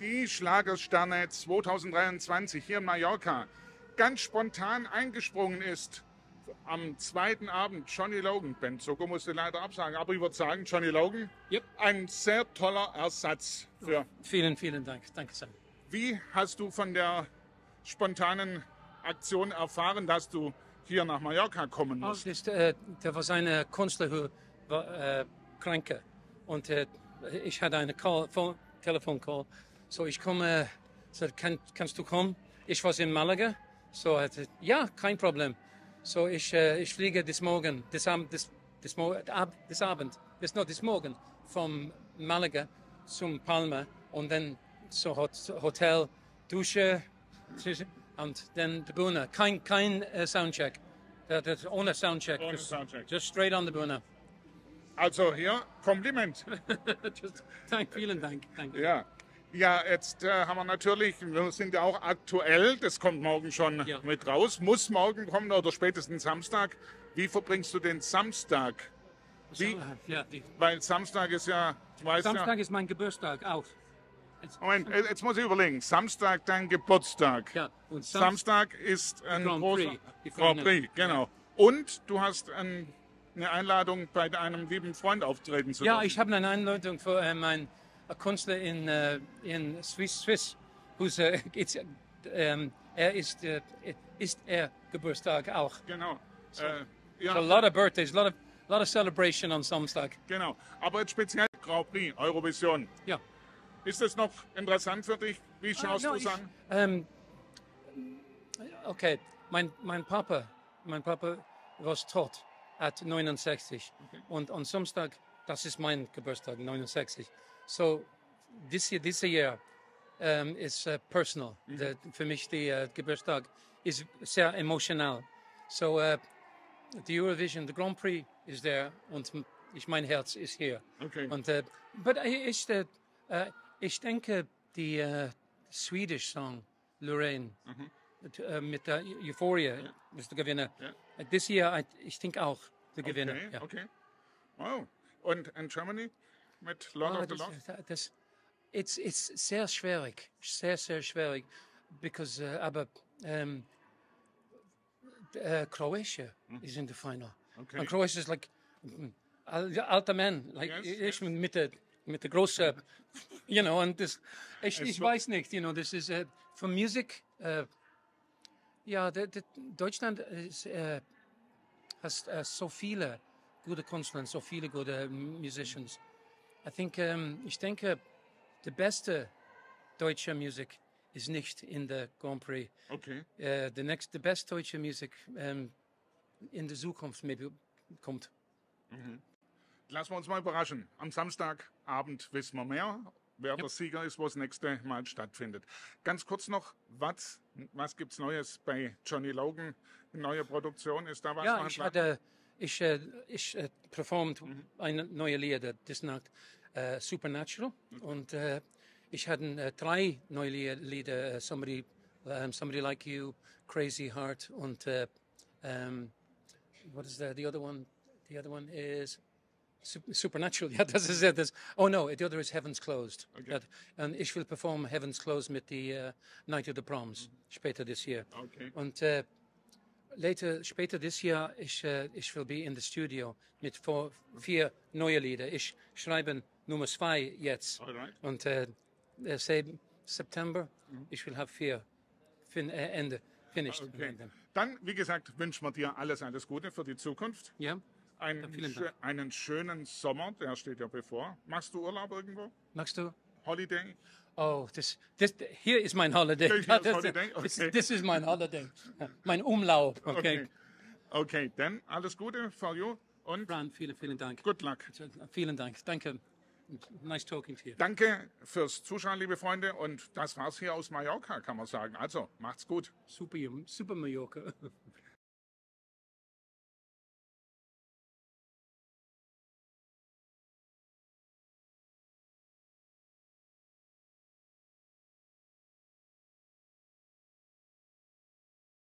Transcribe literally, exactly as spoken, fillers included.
die Schlagersterne zweitausenddreiundzwanzig hier in Mallorca ganz spontan eingesprungen ist. Am zweiten Abend Johnny Logan. Ben Zucker musste leider absagen, aber ich würde sagen, Johnny Logan, yep. ein sehr toller Ersatz für. Vielen, vielen Dank. Danke sehr. Wie hast du von der spontanen Aktion erfahren, dass du hier nach Mallorca kommen musst? Oh, das, äh, da war eine Künstler, die war äh, krank. Und äh, ich hatte eine Call, Phone, Telefoncall. So ich komme, so, kann, kannst du kommen? Ich war in Malaga. So hatte, ja, kein Problem. So ich, äh, ich fliege bis morgen, bis Abend, bis, bis, ab, bis Abend, bis noch bis morgen vom Malaga zum Palma und dann so Hotel, Dusche und dann die Bühne. Kein, kein uh, Soundcheck. Das, das, ohne Soundcheck. Ohne just, Soundcheck. Just straight on the Bühne. Also hier, Kompliment. just, dank, vielen Dank. Danke. Ja. Ja, jetzt äh, haben wir natürlich, wir sind ja auch aktuell, das kommt morgen schon ja. mit raus, muss morgen kommen oder spätestens Samstag. Wie verbringst du den Samstag? Wie? Ja, die, Weil Samstag ist ja, weißt Samstag ja, ist mein Geburtstag auch. Jetzt, Moment, jetzt muss ich überlegen. Samstag dein Geburtstag. Ja, und Sam Samstag ist ein Grand großer Prix, Grand Prix, genau. Ja. Und du hast ein, eine Einladung bei einem lieben Freund auftreten zu Ja, dürfen. ich habe eine Einladung für äh, meinen Künstler in, uh, in Swiss, Swiss, who's, uh, it's, um, er ist, uh, ist er Geburtstag auch. Genau. So, äh, ja. so a lot of birthdays, a lot of, lot of celebration on Samstag. Genau. Aber jetzt speziell Grand Prix, Eurovision. Ja. Ist das noch interessant für dich? Wie schaust uh, no, du es an? Um, okay, mein, mein Papa, mein Papa war tot at neunundsechzig. Okay. Und am Samstag, das ist mein Geburtstag, neunundsechzig. So, this year, this year um, is uh, personal. Mhm. The, für mich der uh, Geburtstag ist sehr emotional. So, uh, the Eurovision, the Grand Prix is there und ich, mein Herz ist hier. Okay. Und, uh, but ich, uh, uh, ich denke, die uh, Swedish Song, Lorraine, mhm. uh, mit der Euphoria, ja. ist der Gewinner. Ja. Uh, this year, I, ich denke auch, der Gewinner. Okay, ja. okay. Wow. Und in Germany? Mit Lord oh, of the das, Lost? Das, it's, it's sehr schwierig, sehr, sehr schwierig, because, uh, aber um, uh, Croatia mm. is in the final. Okay. And Croatia is like, alter Mann, like, yes, ich yes. mit der, mit der großen, you know, und das, ich, ich weiß nicht, you know, das ist, uh, für Musik, uh, ja, de, de, Deutschland ist, uh, hat uh, so viele gute Künstler, so viele gute Musicians. I think, um, ich denke, die beste deutsche Musik ist nicht in der Grand Prix. Okay. Uh, the next, the best deutsche Musik um, in der Zukunft maybe kommt. Mhm. Lassen wir uns mal überraschen. Am Samstagabend wissen wir mehr, wer yep. der Sieger ist, wo das nächste Mal stattfindet. Ganz kurz noch, was, was gibt es Neues bei Johnny Logan? Neue Produktion, ist da was? Ja, ich hatte... Ich, äh, ich äh, performt mhm. eine neue Lieder, das Nacht äh, Supernatural. Mhm. Und äh, ich hatte äh, drei neue Lieder, uh, somebody, um, somebody Like You, Crazy Heart und uh, um, what is the, the other one? The other one is Supernatural. Ja, das ist das. Oh no, the other is Heaven's Closed. Okay. Und ich will perform Heaven's Closed mit der uh, Night of the Proms mhm. später this year. Okay. Und uh, Later, später dieses Jahr, ich, uh, ich will be in the studio mit vier, vier neue Lieder. Ich schreibe Nummer zwei jetzt. Alright. Und uh, uh, September, mhm. ich will have vier fin äh, Ende, finished. Okay. Dann, wie gesagt, wünschen wir dir alles, alles Gute für die Zukunft. Ja. Ein, schö einen schönen Sommer, der steht ja bevor. Machst du Urlaub irgendwo? Machst du? Holiday? Oh, this, this, here is mein Holiday. This, holiday? Okay. this, this is mein Holiday. Mein Umlauf. Okay. Okay, okay. Dann alles Gute for you und Fran, vielen, vielen Dank. Good luck. Vielen Dank. Danke. Nice talking to you. Danke fürs Zuschauen, liebe Freunde. Und das war's hier aus Mallorca, kann man sagen. Also, macht's gut. Super, super Mallorca.